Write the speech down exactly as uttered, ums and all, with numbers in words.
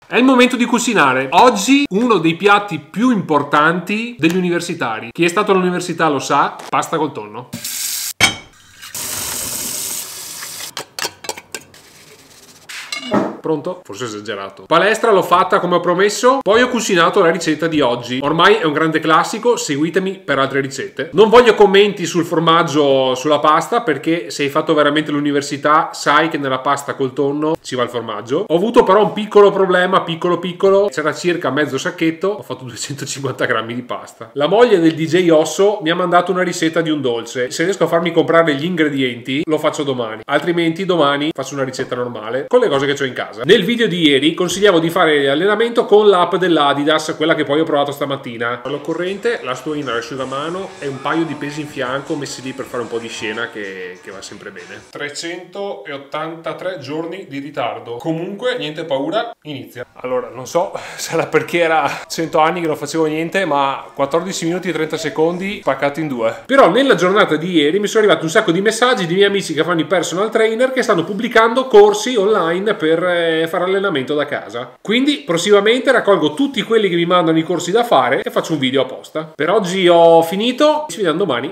È il momento di cucinare. Oggi uno dei piatti più importanti degli universitari. Chi è stato all'università lo sa, pasta col tonno. Pronto? Forse esagerato. Palestra l'ho fatta come ho promesso, poi ho cucinato la ricetta di oggi. Ormai è un grande classico, seguitemi per altre ricette. Non voglio commenti sul formaggio, sulla pasta, perché se hai fatto veramente l'università sai che nella pasta col tonno ci va il formaggio. Ho avuto però un piccolo problema, piccolo piccolo, c'era circa mezzo sacchetto, ho fatto duecentocinquanta grammi di pasta. La moglie del D J Osso mi ha mandato una ricetta di un dolce. Se riesco a farmi comprare gli ingredienti lo faccio domani, altrimenti domani faccio una ricetta normale con le cose che ho in casa. Nel video di ieri consigliavo di fare l'allenamento con l'app dell'Adidas, quella che poi ho provato stamattina. All'occorrente la stuolina all'asciugamano e un paio di pesi in fianco messi lì per fare un po' di scena che, che va sempre bene. trecentottantatré giorni di ritardo. Comunque niente paura, inizia. Allora non so se era perché era cento anni che non facevo niente, ma quattordici minuti e trenta secondi spaccato in due. Però nella giornata di ieri mi sono arrivati un sacco di messaggi di miei amici che fanno i personal trainer che stanno pubblicando corsi online per fare allenamento da casa. Quindi prossimamente raccolgo tutti quelli che mi mandano i corsi da fare e faccio un video apposta. Per oggi ho finito, ci vediamo domani.